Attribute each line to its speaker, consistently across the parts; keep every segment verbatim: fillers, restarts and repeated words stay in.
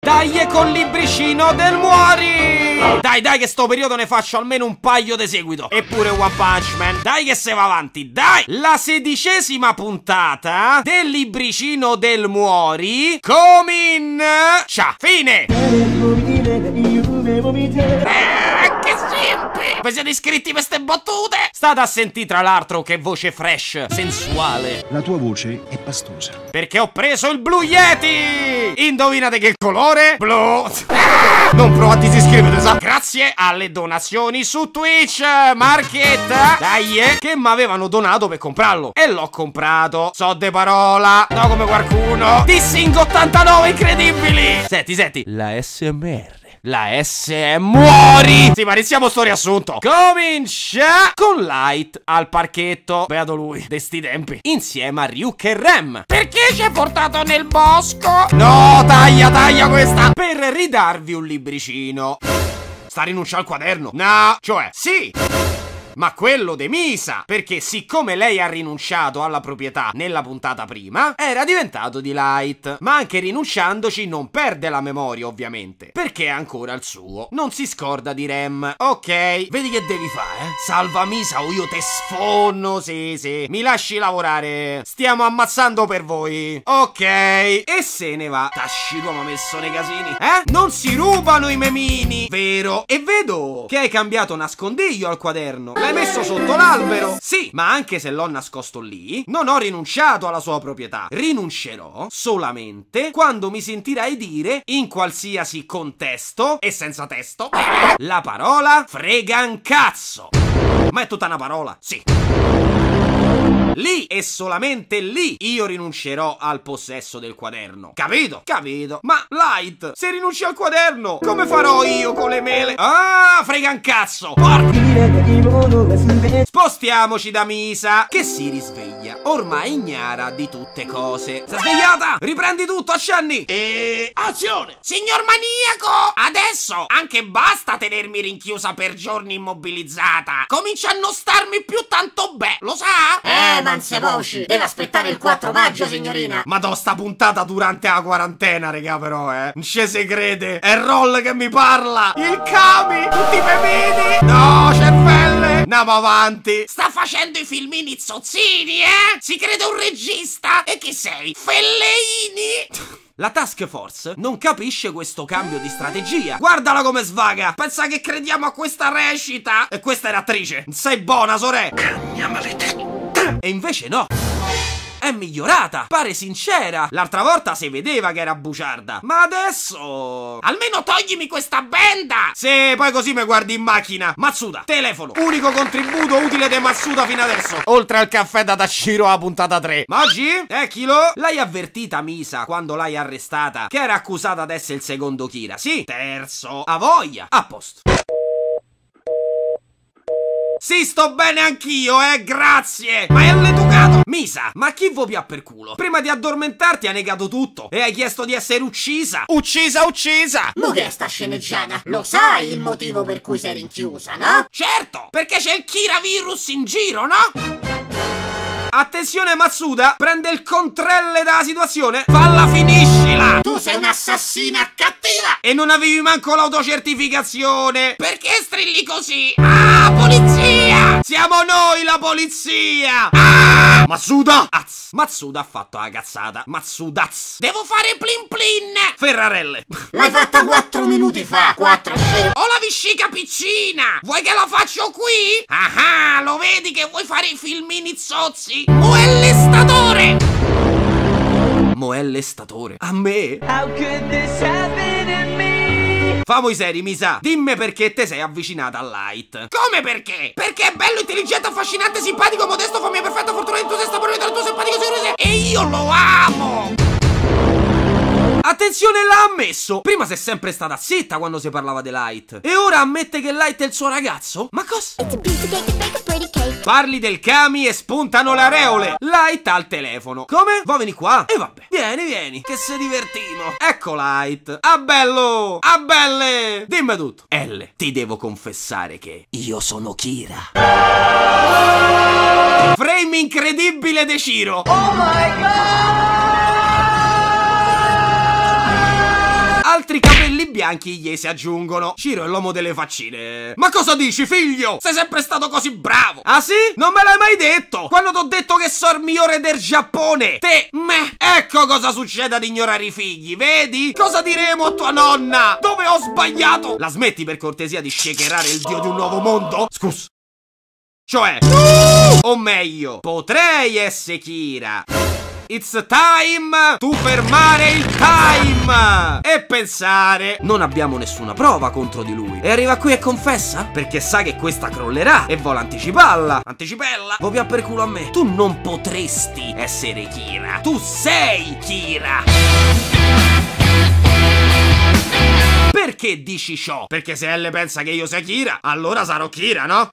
Speaker 1: Dai col libricino del Muori. Dai dai che sto periodo ne faccio almeno un paio di seguito. Eppure One Punch Man. Dai che se va avanti, dai. La sedicesima puntata del libricino del Muori comincia. Fine. Eh, che sempre. Vi siete iscritti per ste battute? State a sentire tra l'altro che voce fresh, sensuale.
Speaker 2: La tua voce è pastosa.
Speaker 1: Perché ho preso il Blue Yeti. Indovinate che colore? Blu. Non provate a disiscrivervi, sa? Grazie alle donazioni su Twitch, Marchetta, dai, eh, che mi avevano donato per comprarlo. E l'ho comprato. So de parola. No come qualcuno. Dissing ottantanove incredibili. Senti, senti. La S M R. La S è Muori. Sì, ma iniziamo sto riassunto. Comincia con Light al parchetto. Beato lui, de sti tempi. Insieme a Ryuk e Rem. Perché ci hai portato nel bosco? No, taglia, taglia questa. Per ridarvi un libricino. Sta rinunciando al quaderno? No, cioè, sì, ma quello de Misa, perché siccome lei ha rinunciato alla proprietà nella puntata prima, era diventato di Light. Ma anche rinunciandoci non perde la memoria, ovviamente, perché è ancora il suo. Non si scorda di Rem. Ok, vedi che devi fare, eh? Salva Misa o io te sfonno, sì, sì. Mi lasci lavorare. Stiamo ammazzando per voi. Ok, e se ne va. Tasci l'uomo messo nei casini. Eh? Non si rubano i memini, vero? E vedo che hai cambiato nascondiglio al quaderno. L'hai messo sotto l'albero? Sì, ma anche se l'ho nascosto lì, non ho rinunciato alla sua proprietà. Rinuncerò solamente quando mi sentirai dire, in qualsiasi contesto e senza testo, la parola frega un cazzo. Ma è tutta una parola? Sì. Lì e solamente lì io rinuncerò al possesso del quaderno. Capito? Capito. Ma Light, se rinunci al quaderno, come farò io con le mele? Ah, frega un cazzo. Porca. Spostiamoci da Misa, che si risveglia, ormai ignara di tutte cose. Si è svegliata? Riprendi tutto, accenni. E... azione. Signor maniaco, adesso anche basta tenermi rinchiusa per giorni immobilizzata. Comincia a non starmi più tanto bene, lo sa?
Speaker 3: Eh, manse voci, deve aspettare il quattro maggio, signorina.
Speaker 1: Madò, sta puntata durante la quarantena, raga, però, eh. Non ci si crede. È Roll che mi parla. Il Kami, tutti i memini. No, cervelle. Andiamo avanti. Sta facendo i filmini zozzini, eh? Si crede un regista? E chi sei? Felleini? La task force non capisce questo cambio di strategia. Guardala come svaga. Pensa che crediamo a questa recita. E questa era attrice. Non sei buona, sorella. Cagna maledetta. E invece no. È migliorata, pare sincera. L'altra volta si vedeva che era bugiarda, ma adesso... almeno toglimi questa benda. Se poi così mi guardi in macchina. Matsuda, telefono. Unico contributo utile di Matsuda fino adesso, oltre al caffè da Tashiro a puntata tre. Maggi? Ecchilo. L'hai avvertita Misa quando l'hai arrestata che era accusata ad essere il secondo Kira? Sì. Terzo. A voglia. A posto. Sì, sto bene anch'io, eh, grazie. Ma è l'educato. Misa, ma chi vuoi pià per culo? Prima di addormentarti hai negato tutto e hai chiesto di essere uccisa. Uccisa, uccisa.
Speaker 3: Mo che sta sceneggiata? Lo sai il motivo per cui sei rinchiusa, no?
Speaker 1: Certo, perché c'è il Kira virus in giro, no? Attenzione Matsuda, prende il contrelle dalla situazione. Falla, finiscila.
Speaker 3: Tu sei un'assassina cattiva.
Speaker 1: E non avevi manco l'autocertificazione. Perché strilli così? Ah, polizia. Siamo noi la polizia. Ah! Matsuda. Az. Matsuda ha fatto la cazzata. Matsudaz. Devo fare plin plin. Ferrarelle.
Speaker 3: L'hai fatta quattro minuti fa. Quattro scemo.
Speaker 1: Ho la vescica piccina. Vuoi che la faccio qui? Ah, lo vedi che vuoi fare i filmini zozzi? Moellestatore. Moellestatore. A me? How could this happen to me? Famo i seri, Misa. Dimmi perché te sei avvicinata a Light. Come perché? Perché è bello, intelligente, affascinante, simpatico, modesto, famiglia perfetta, fortunato, entusiasta, per tuo simpatico, sicuro. E io lo amo. Attenzione, l'ha ammesso. Prima si è sempre stata zitta quando si parlava di Light. E ora ammette che Light è il suo ragazzo? Ma cosa? Parli del Kami e spuntano le areole. Light al telefono. Come? Vuoi venire qua? E vabbè, vieni, vieni, che se divertimo. Ecco Light. A bello, a belle. Dimmi tutto. L, ti devo confessare che io sono Kira. Frame incredibile de Ciro. Oh my god. Altri anche gli si aggiungono. Ciro è l'uomo delle faccine. Ma cosa dici, figlio? Sei sempre stato così bravo. Ah sì? Non me l'hai mai detto. Quando t'ho detto che so il migliore del Giappone. Te, meh. Ecco cosa succede ad ignorare i figli, vedi? Cosa diremo a tua nonna? Dove ho sbagliato? La smetti per cortesia di shakerare il dio di un nuovo mondo? Scus. Cioè, no! O meglio, potrei essere Kira. It's time to fermare il time! E pensare, non abbiamo nessuna prova contro di lui. E arriva qui e confessa? Perché sa che questa crollerà e vuole anticiparla. Anticipella? Vo via per culo a me. Tu non potresti essere Kira. Tu sei Kira. Perché dici ciò? Perché se Elle pensa che io sia Kira, allora sarò Kira, no?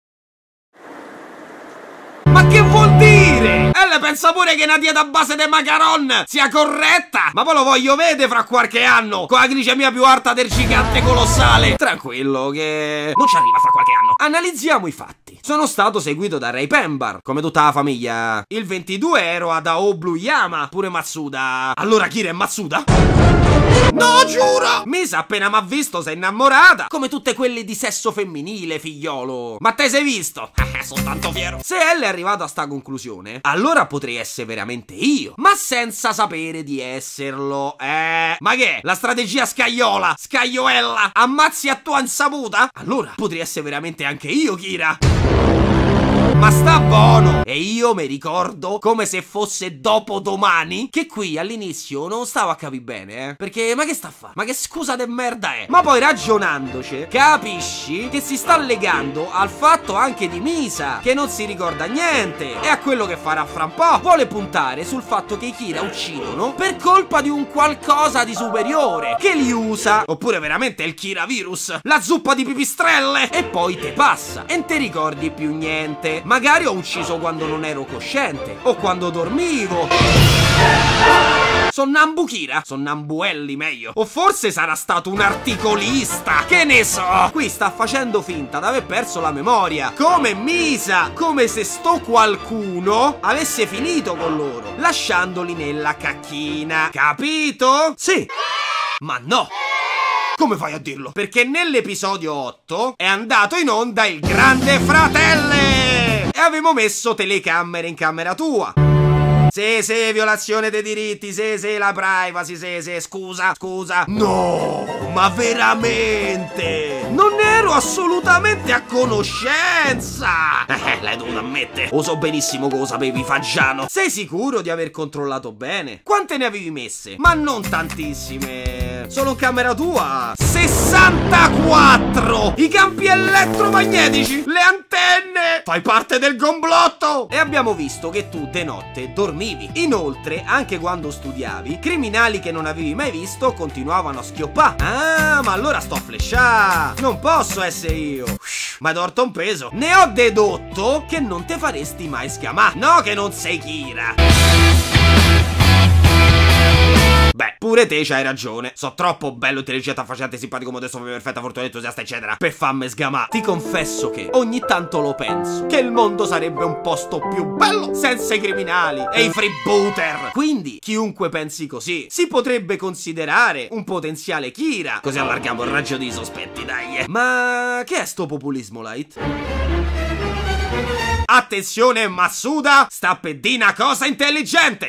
Speaker 1: Ma che vuol dire? Elle pensa pure che una dieta a base di macaron sia corretta? Ma poi lo voglio vedere fra qualche anno, con la glicemia più alta del gigante colossale. Tranquillo che non ci arriva fra qualche anno. Analizziamo i fatti. Sono stato seguito da Ray Pembar, come tutta la famiglia. Il ventidue ero ad Aobluyama, pure Matsuda. Allora Kira è Matsuda? No, giuro! Misa appena m'ha visto si è innamorata, come tutte quelle di sesso femminile, figliolo. Ma te sei visto? Eh, sono tanto fiero. Se Elle è arrivato a sta conclusione, allora potrei essere veramente io, ma senza sapere di esserlo. Eh, ma che è? La strategia scagliola, scaglioella, ammazzi a tua insaputa? Allora potrei essere veramente anche io, Kira. Ma sta buono! E io mi ricordo, come se fosse dopodomani, che qui all'inizio non stavo a capire bene, eh. Perché, ma che sta a fare? Ma che scusa de merda è? Ma poi ragionandoci, capisci che si sta legando al fatto anche di Misa, che non si ricorda niente, e a quello che farà fra un po'. Vuole puntare sul fatto che i Kira uccidono per colpa di un qualcosa di superiore, che li usa. Oppure veramente è il Kira virus, la zuppa di pipistrelle, e poi te passa, e non ti ricordi più niente. Magari ho ucciso quando non ero cosciente, o quando dormivo. Sonnambu Kira? Sonnambuelli meglio. O forse sarà stato un articolista, che ne so. Qui sta facendo finta di aver perso la memoria, come Misa, come se sto qualcuno avesse finito con loro, lasciandoli nella cacchina. Capito? Sì. Ma no. Come fai a dirlo? Perché nell'episodio otto è andato in onda il Grande Fratello e avevo messo telecamere in camera tua. Sì, sì, violazione dei diritti, sì, sì, la privacy, sì, sì, scusa, scusa. No, ma veramente? Non ne ero assolutamente a conoscenza. Eh, l'hai dovuto ammettere. Lo so benissimo che lo sapevi, Faggiano. Sei sicuro di aver controllato bene? Quante ne avevi messe? Ma non tantissime. Solo in camera tua sessantaquattro! I campi elettromagnetici, le antenne! Fai parte del complotto! E abbiamo visto che tu de notte dormivi. Inoltre, anche quando studiavi, criminali che non avevi mai visto continuavano a schioppare. Ah, ma allora sto a flashare. Non posso essere io. Ma torto un peso. Ne ho dedotto che non te faresti mai sgamare. No che non sei Kira. Beh, pure te c'hai ragione. So troppo bello, intelligente, affascinante, simpatico, modesto, perfetta, fortunato, entusiasta, eccetera, per farmi sgamare. Ti confesso che ogni tanto lo penso, che il mondo sarebbe un posto più bello senza i criminali e i freebooter. Quindi, chiunque pensi così si potrebbe considerare un potenziale Kira. Così allarghiamo il raggio dei sospetti, dai. Ma che è sto populismo light? Attenzione, Matsuda, sta per dire una cosa intelligente.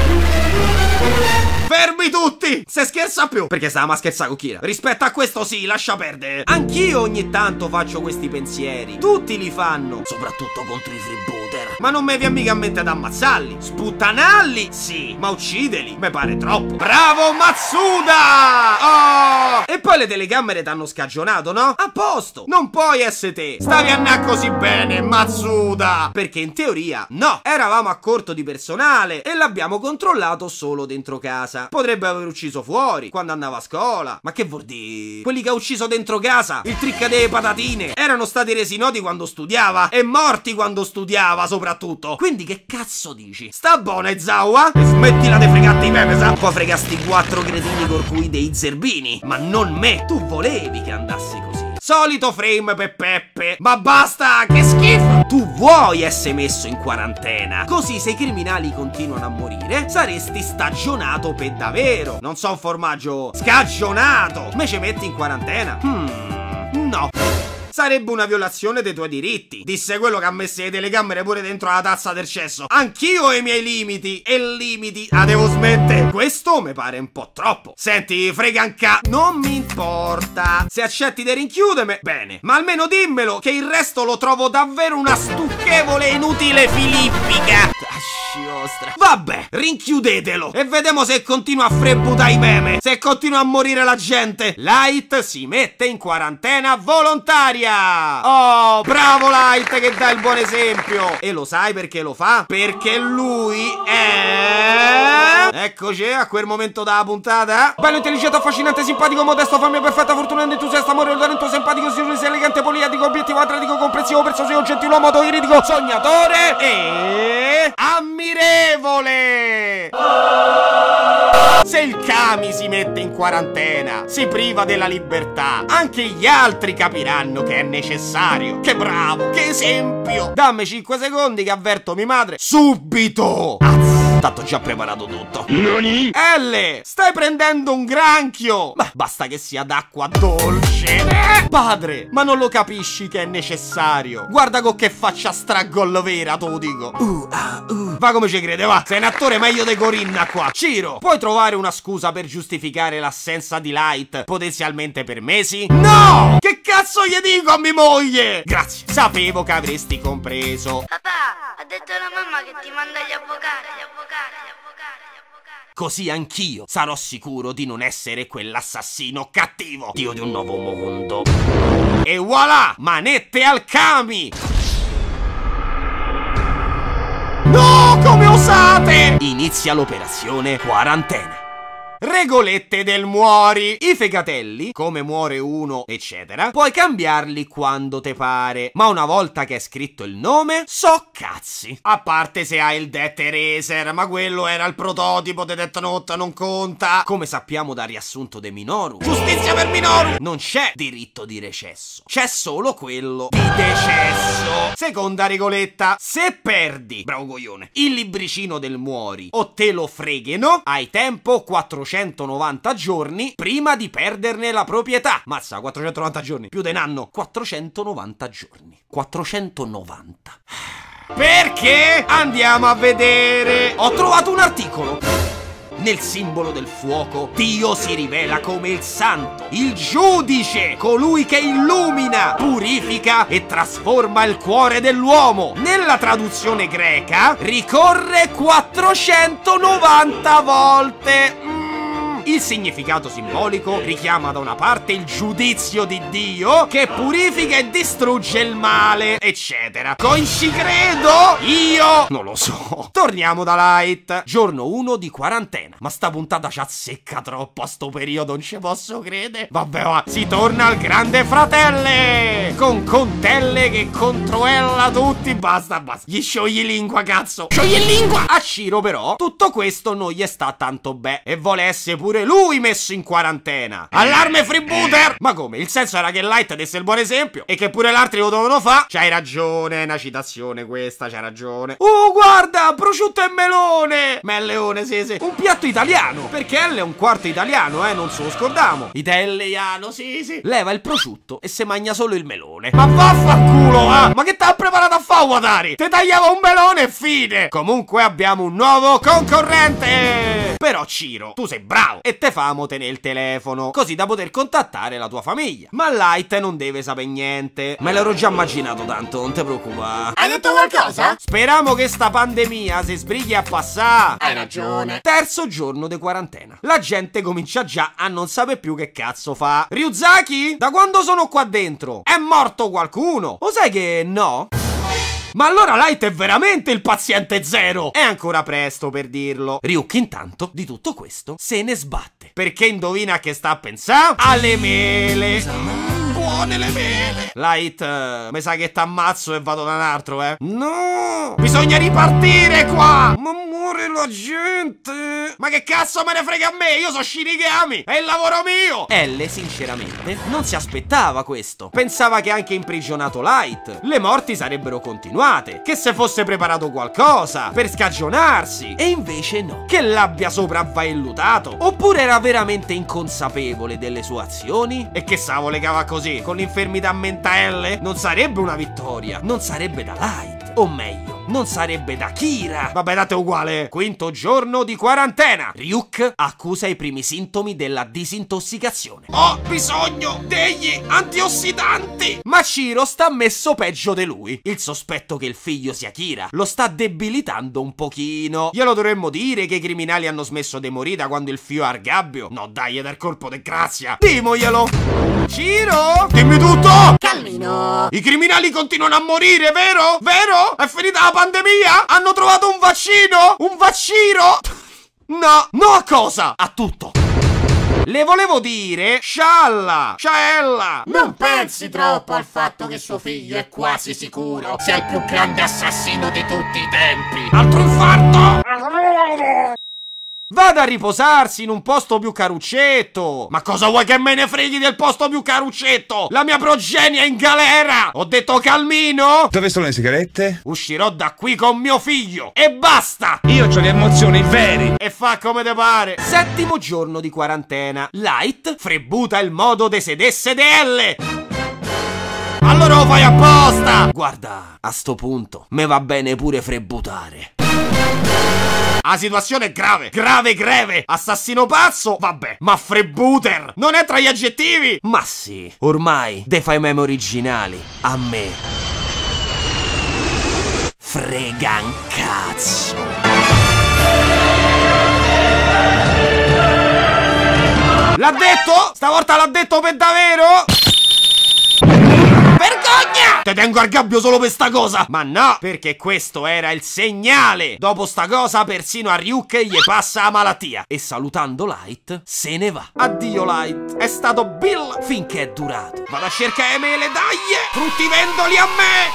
Speaker 1: Fermi tutti! Se scherza più! Perché stavamo a scherzare con Kira. Rispetto a questo sì, lascia perdere. Anch'io ogni tanto faccio questi pensieri. Tutti li fanno. Soprattutto contro i freebooter. Ma non mi viene mica a mente ad ammazzarli. Sputtanarli? Sì. Ma ucciderli? Mi pare troppo. Bravo Matsuda! Oh! E poi le telecamere t'hanno scagionato, no? A posto! Non puoi essere te. Stavi a na così bene, Matsuda! Perché in teoria, no. Eravamo a corto di personale e l'abbiamo controllato solo dentro casa. Potrebbe aver ucciso fuori, quando andava a scuola. Ma che vuol dire? Quelli che ha ucciso dentro casa, il trick delle patatine, erano stati resi noti quando studiava e morti quando studiava soprattutto. Quindi che cazzo dici? Sta buona Ezawa? E smettila di fregarti i pepesa. Poi fregasti quattro cretini col cui dei zerbini. Ma non me. Tu volevi che andassi così. Solito frame per Peppe. Ma basta, che schifo! Tu vuoi essere messo in quarantena? Così se i criminali continuano a morire, saresti stagionato per davvero. Non so un formaggio scagionato. Me ci metti in quarantena? Hmm, no. Sarebbe una violazione dei tuoi diritti. Disse quello che ha messo le telecamere pure dentro la tazza del cesso. Anch'io ho i miei limiti. E limiti la devo smettere. Questo mi pare un po' troppo. Senti, frega un ca... Non mi importa. Se accetti di rinchiudermi, bene. Ma almeno dimmelo, che il resto lo trovo davvero una stucchevole e inutile filippica. Ostra. Vabbè, rinchiudetelo e vediamo se continua a frebbutare i meme. Se continua a morire la gente. Light si mette in quarantena volontaria. Oh, bravo Light che dà il buon esempio. E lo sai perché lo fa? Perché lui è... Eccoci a quel momento della puntata. Bello, intelligente, affascinante, simpatico, modesto, fammi perfetta, fortunato, entusiasta, amore, talento, simpatico, silenzioso, elegante, poliatico, obiettivo, atletico, comprensivo, persuasivo, gentiluomo, autocritico, sognatore e... ammirevole. Se il Kami si mette in quarantena, si priva della libertà, anche gli altri capiranno che è necessario. Che bravo, che esempio. Dammi cinque secondi che avverto mia madre subito. Azz. Tanto già preparato tutto. Nani? Elle, stai prendendo un granchio. Ma basta che sia d'acqua dolce. Eh? Padre, ma non lo capisci che è necessario? Guarda con che faccia stragollo vera, te lo dico. Uh, ah, uh. Va come ci crede, va. Sei un attore meglio di Corinna qua. Ciro, puoi trovare una scusa per giustificare l'assenza di Light potenzialmente per mesi? No! Che cazzo gli dico a mia moglie? Grazie, sapevo che avresti compreso.
Speaker 4: Papà, ha detto la mamma che ti manda gli avvocati, gli avvocati, gli avvocati, gli avvocati.
Speaker 1: Così anch'io sarò sicuro di non essere quell'assassino cattivo, dio di un nuovo mondo. E voilà, manette al Kami. No, come osate? Inizia l'operazione quarantena. Regolette del muori. I fegatelli, come muore uno, eccetera, puoi cambiarli quando te pare. Ma una volta che è scritto il nome, so cazzi. A parte se hai il Death Eraser, ma quello era il prototipo di Death Note, non conta. Come sappiamo dal riassunto di Minoru, giustizia per Minoru, non c'è diritto di recesso, c'è solo quello di decesso. Seconda regoletta: se perdi, bravo coglione, il libricino del muori o te lo freghino, hai tempo quattrocentonovanta giorni prima di perderne la proprietà. Mazza, quattrocentonovanta giorni, più di un anno. quattrocentonovanta giorni. quattrocentonovanta. Perché? Andiamo a vedere. Ho trovato un articolo. Nel simbolo del fuoco, Dio si rivela come il santo, il giudice, colui che illumina, purifica e trasforma il cuore dell'uomo. Nella traduzione greca, ricorre quattrocentonovanta volte. Mm. Il significato simbolico richiama da una parte il giudizio di Dio che purifica e distrugge il male, eccetera. Coinci credo? Io non lo so. Torniamo da Light. Giorno uno di quarantena. Ma sta puntata ci azzecca troppo a sto periodo, non ci posso credere. Vabbè, va. Si torna al Grande Fratelle con Contelle che controella tutti. Basta, basta. Gli sciogli lingua, cazzo. Sciogli lingua. A Ciro però tutto questo non gli sta tanto bene e vuole essere pure lui messo in quarantena. Allarme freebooter. Ma come? Il senso era che Light desse il buon esempio e che pure gli altri lo dovevano fare? C'hai ragione, è una citazione questa, c'hai ragione. Oh, guarda, prosciutto e melone. Melleone, sì, sì. Un piatto italiano, perché L è un quarto italiano, eh, non se lo scordiamo. Italiano, sì, sì. Leva il prosciutto e se mangia solo il melone. Ma vaffanculo, ah. Ma che t'ha preparato a fare, Watari? Te tagliava un melone e fine. Comunque abbiamo un nuovo concorrente. Però Ciro, tu sei bravo e te famo tenere il telefono, così da poter contattare la tua famiglia. Ma Light non deve sapere niente. Me l'ero già immaginato tanto, non ti preoccupare.
Speaker 3: Hai detto qualcosa?
Speaker 1: Speriamo che sta pandemia si sbrighi a passare.
Speaker 3: Hai ragione.
Speaker 1: Terzo giorno di quarantena. La gente comincia già a non sapere più che cazzo fa. Ryuzaki? Da quando sono qua dentro? È morto qualcuno? O sai che no? Ma allora Light è veramente il paziente zero! È ancora presto per dirlo. Ryuk intanto di tutto questo se ne sbatte, perché indovina che sta a pensare? Alle mele. buone le mele. Light, uh, mi sa che t'ammazzo e vado da un altro, eh. No, bisogna ripartire qua. Ma muore la gente. Ma che cazzo me ne frega a me? Io sono Shinigami, è il lavoro mio. Elle, sinceramente, non si aspettava questo. Pensava che anche imprigionato Light, le morti sarebbero continuate, che se fosse preparato qualcosa per scagionarsi. E invece no, che l'abbia sopravvaellutato. Oppure era veramente inconsapevole delle sue azioni? E che sa, volegava così, con l'infermità mentale? Non sarebbe una vittoria, non sarebbe da Light, o meglio, non sarebbe da Kira. Vabbè, date uguale. Quinto giorno di quarantena. Ryuk accusa i primi sintomi della disintossicazione. Ho bisogno degli antiossidanti. Ma Shiro sta messo peggio di lui. Il sospetto che il figlio sia Kira lo sta debilitando un pochino. Glielo dovremmo dire che i criminali hanno smesso di morire da quando il figlio è argabbio? No dai, è del colpo di grazia. Dimoglielo. Shiro, dimmi tutto.
Speaker 3: Calmino.
Speaker 1: I criminali continuano a morire, vero? Vero? È finita la pandemia? Hanno trovato un vaccino? Un vaccino? No. No a cosa? A tutto. Le volevo dire, scialla, sciaella.
Speaker 3: Non pensi troppo al fatto che suo figlio è quasi sicuro sia il più grande assassino di tutti i tempi.
Speaker 1: Altro infarto. Vada a riposarsi in un posto più caruccetto. Ma cosa vuoi che me ne freghi del posto più caruccetto? La mia progenie è in galera. Ho detto calmino.
Speaker 5: Dove sono le sigarette?
Speaker 1: Uscirò da qui con mio figlio e basta.
Speaker 5: Io ho le emozioni veri.
Speaker 1: E fa come te pare. Settimo giorno di quarantena. Light frebuta il modo de sedesse de elle. Allora lo fai apposta. Guarda, a sto punto me va bene pure frebutare. La situazione è grave, grave, greve. Assassino pazzo, vabbè. Ma frebuter non è tra gli aggettivi? Ma sì, ormai dei fai meme originali a me frega un cazzo. L'ha detto? Stavolta l'ha detto per davvero? Vergogna! Te tengo al gabbio solo per sta cosa. Ma no, perché questo era il segnale. Dopo sta cosa persino a Ryuk gli passa la malattia. E salutando Light se ne va. Addio Light, è stato Bill finché è durato. Vado a cercare mele, dai. Frutti vendoli a me.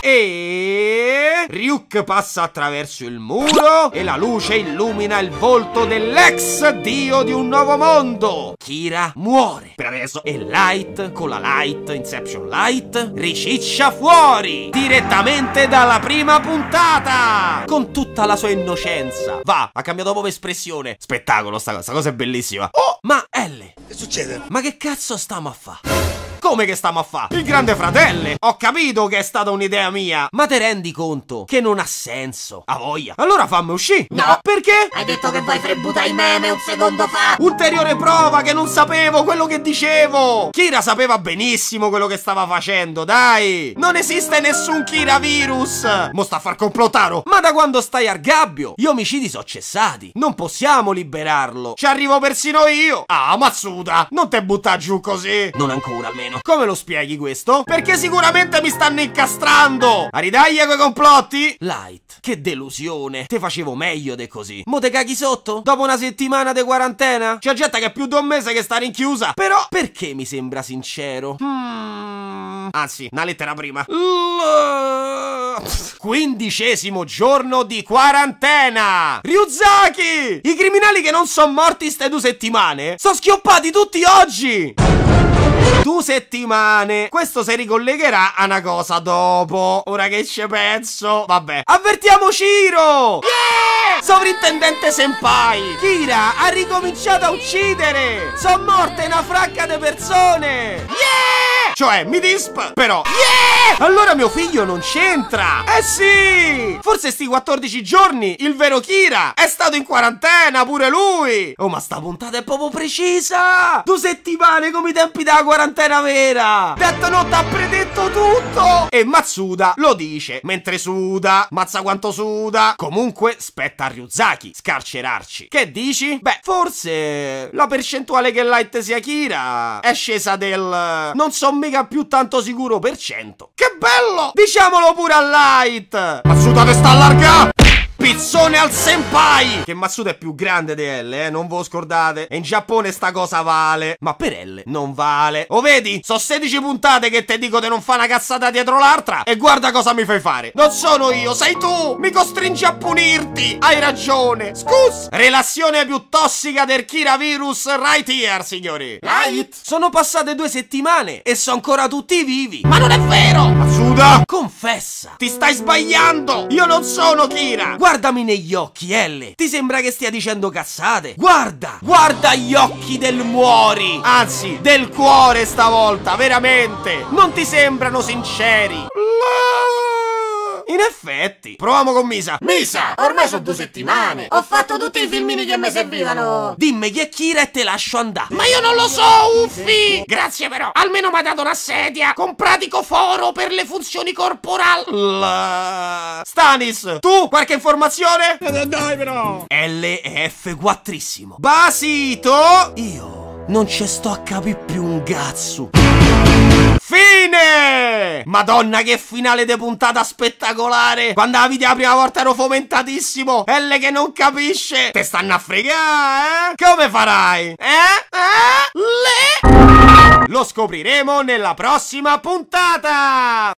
Speaker 1: E Ryuk passa attraverso il muro e la luce illumina il volto dell'ex dio di un nuovo mondo. Kira muore per adesso. E Light con la Light, Inception Light, riciccia fuori direttamente dalla prima puntata con tutta la sua innocenza. Va, ha cambiato proprio espressione. Spettacolo sta cosa, sta cosa è bellissima. Oh, ma Elle,
Speaker 5: Che succede?
Speaker 1: ma che cazzo stiamo a fa'? Come che stiamo a fa'? Il grande fratello! Ho capito che è stata un'idea mia, ma te rendi conto che non ha senso? A voglia. Allora fammi uscire.
Speaker 3: No.
Speaker 1: Perché?
Speaker 3: Hai detto che vuoi frebutare i meme un secondo fa.
Speaker 1: Ulteriore prova che non sapevo quello che dicevo. Kira sapeva benissimo quello che stava facendo, dai. Non esiste nessun Kira virus. Mo sta a far complottaro. Ma da quando stai al gabbio gli omicidi sono cessati. Non possiamo liberarlo. Ci arrivo persino io. Ah, Matsuda, non te butta giù così. Non ancora almeno. Come lo spieghi questo? Perché sicuramente mi stanno incastrando. A ridaglia quei complotti? Light, che delusione. Te facevo meglio de così. Mo te caghi sotto? Dopo una settimana di quarantena? C'è gente che è più di un mese che sta rinchiusa. Però perché mi sembra sincero? Hmm. Anzi, una lettera prima. L Quindicesimo giorno di quarantena. Ryuzaki! I criminali che non sono morti ste due settimane sono schioppati tutti oggi. Due settimane. Questo si ricollegherà a una cosa dopo. Ora che ci penso. Vabbè. Avvertiamo Shiro. Yeah! Sovrintendente senpai. Kira ha ricominciato a uccidere. Sono morte una fracca di persone. Yeah! Cioè, mi disp. Però yeah! Allora mio figlio non c'entra. Eh sì! Forse sti quattordici giorni il vero Kira è stato in quarantena pure lui. Oh, ma sta puntata è proprio precisa. Due settimane come i tempi della quarantena vera. Death Note ha predetto tutto. E Matsuda lo dice mentre suda. Mazza quanto suda. Comunque spetta a Ryuzaki scarcerarci. Che dici? Beh, forse la percentuale che Light sia Kira è scesa del non so mica più tanto sicuro per cento. Che bello! Diciamolo pure a Light. Matsuda te sta allargando. Pizzone al senpai! Che Matsuda è più grande di L, eh, non ve lo scordate. E in Giappone sta cosa vale. Ma per L non vale. O vedi? So sedici puntate che te dico di non fa una cazzata dietro l'altra. E guarda cosa mi fai fare. Non sono io, sei tu! Mi costringi a punirti! Hai ragione! Scus! Relazione più tossica del Kira Virus right here, signori.
Speaker 3: Right?
Speaker 1: Sono passate due settimane e sono ancora tutti vivi. Ma non è vero! Matsuda! Confessa! Ti stai sbagliando! Io non sono Kira! Guardami negli occhi, L! Ti sembra che stia dicendo cazzate? Guarda! Guarda gli occhi del muori! Anzi, del cuore stavolta, veramente! Non ti sembrano sinceri? In effetti, proviamo con Misa.
Speaker 3: Misa, ormai sono due settimane. Ho fatto tutti i filmini che mi servivano.
Speaker 1: Dimmi chi è Kira e te lascio andare.
Speaker 3: Ma io non lo so, Uffi. Grazie però. Almeno mi ha dato una sedia con pratico foro per le funzioni corporali.
Speaker 1: La... Stanis, tu qualche informazione?
Speaker 5: Dai però!
Speaker 1: L è F quattrissimo. Basito, io non ci sto a capire più un cazzo. Fine! Madonna che finale di puntata spettacolare! Quando la vidi la prima volta ero fomentatissimo! L che non capisce! Te stanno a fregare, eh? Come farai? Eh? Eh? Le? Lo scopriremo nella prossima puntata!